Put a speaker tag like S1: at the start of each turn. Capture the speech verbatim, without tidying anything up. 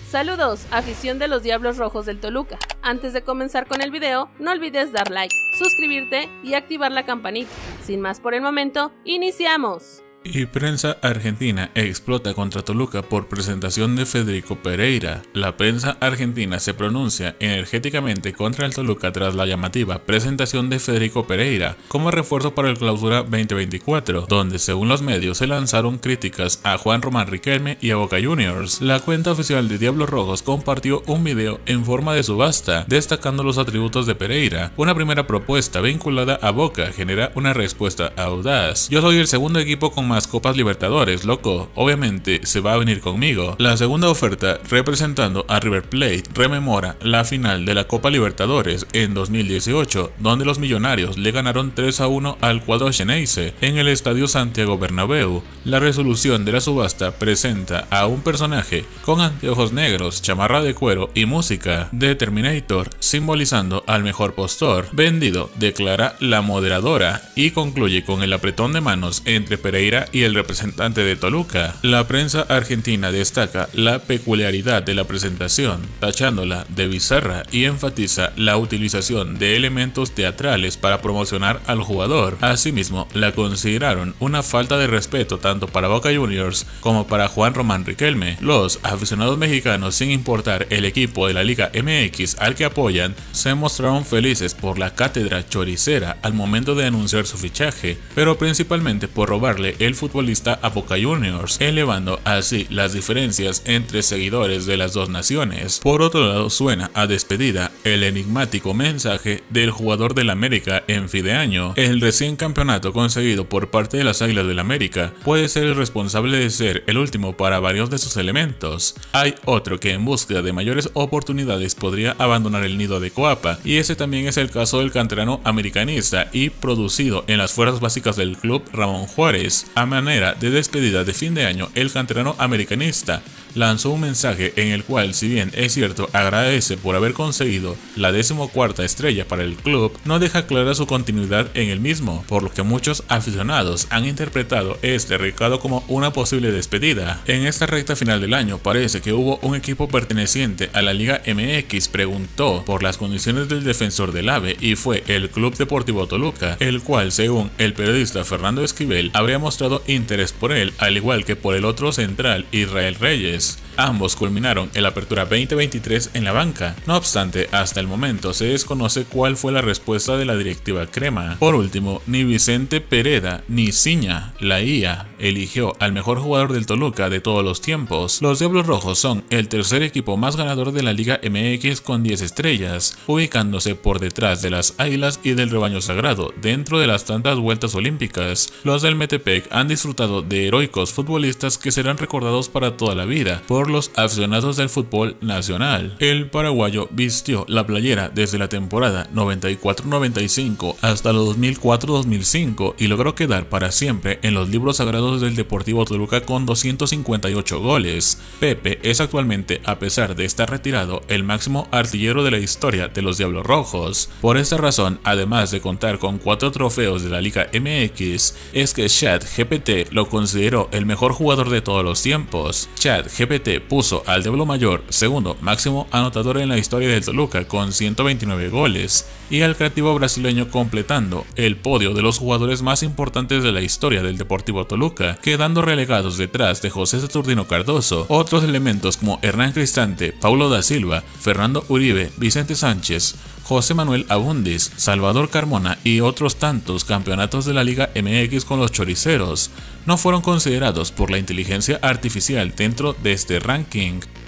S1: Saludos, afición de los Diablos Rojos del Toluca. Antes de comenzar con el video, no olvides dar like, suscribirte y activar la campanita. Sin más por el momento, ¡iniciamos!
S2: Y prensa argentina explota contra Toluca por presentación de Federico Pereira. La prensa argentina se pronuncia energéticamente contra el Toluca tras la llamativa presentación de Federico Pereira como refuerzo para el Clausura veinte veinticuatro, donde según los medios se lanzaron críticas a Juan Román Riquelme y a Boca Juniors. La cuenta oficial de Diablos Rojos compartió un video en forma de subasta destacando los atributos de Pereira. Una primera propuesta vinculada a Boca genera una respuesta audaz: yo soy el segundo equipo con más Copas Libertadores, loco, obviamente se va a venir conmigo. La segunda oferta, representando a River Plate, rememora la final de la Copa Libertadores en dos mil dieciocho, donde los millonarios le ganaron tres a uno al cuadro Xeneize en el estadio Santiago Bernabéu. La resolución de la subasta presenta a un personaje con anteojos negros, chamarra de cuero y música de Terminator, simbolizando al mejor postor vendido, declara la moderadora, y concluye con el apretón de manos entre Pereira y el representante de Toluca. La prensa argentina destaca la peculiaridad de la presentación, tachándola de bizarra, y enfatiza la utilización de elementos teatrales para promocionar al jugador. Asimismo, la consideraron una falta de respeto tanto para Boca Juniors como para Juan Román Riquelme. Los aficionados mexicanos, sin importar el equipo de la Liga M X al que apoyan, se mostraron felices por la cátedra choricera al momento de anunciar su fichaje, pero principalmente por robarle el futbolista a Boca Juniors, elevando así las diferencias entre seguidores de las dos naciones. Por otro lado, suena a despedida el enigmático mensaje del jugador del América en fin de año. El recién campeonato conseguido por parte de las Águilas del América puede ser el responsable de ser el último para varios de sus elementos. Hay otro que en búsqueda de mayores oportunidades podría abandonar el nido de Coapa, y ese también es el caso del canterano americanista y producido en las fuerzas básicas del club, Ramón Juárez. A manera de despedida de fin de año, el canterano americanista lanzó un mensaje en el cual, si bien es cierto agradece por haber conseguido la decimocuarta estrella para el club, no deja clara su continuidad en el mismo, por lo que muchos aficionados han interpretado este recado como una posible despedida. En esta recta final del año parece que hubo un equipo perteneciente a la Liga M X preguntó por las condiciones del defensor del AVE, y fue el Club Deportivo Toluca, el cual, según el periodista Fernando Esquivel, habría mostrado interés por él, al igual que por el otro central, Israel Reyes. Ambos culminaron el Apertura veinte veintitrés en la banca. No obstante, hasta el momento se desconoce cuál fue la respuesta de la directiva crema. Por último, ni Vicente Pereda ni Ciña, la I A, eligió al mejor jugador del Toluca de todos los tiempos. Los Diablos Rojos son el tercer equipo más ganador de la Liga M X con diez estrellas, ubicándose por detrás de las Águilas y del Rebaño Sagrado dentro de las tantas vueltas olímpicas. Los del Metepec han disfrutado de heroicos futbolistas que serán recordados para toda la vida por los aficionados del fútbol nacional. El paraguayo vistió la playera desde la temporada noventa y cuatro noventa y cinco hasta los dos mil cuatro dos mil cinco y logró quedar para siempre en los libros sagrados del Deportivo Toluca con doscientos cincuenta y ocho goles. Pepe es actualmente, a pesar de estar retirado, el máximo artillero de la historia de los Diablos Rojos. Por esta razón, además de contar con cuatro trofeos de la Liga M X, es que ChatGPT lo consideró el mejor jugador de todos los tiempos. ChatGPT G P T puso al Diablo Mayor segundo máximo anotador en la historia del Toluca con ciento veintinueve goles, y al creativo brasileño completando el podio de los jugadores más importantes de la historia del Deportivo Toluca, quedando relegados detrás de José Saturnino Cardoso. Otros elementos como Hernán Cristante, Paulo da Silva, Fernando Uribe, Vicente Sánchez, José Manuel Abundis, Salvador Carmona y otros tantos campeonatos de la Liga M X con los choriceros no fueron considerados por la inteligencia artificial dentro de este ranking.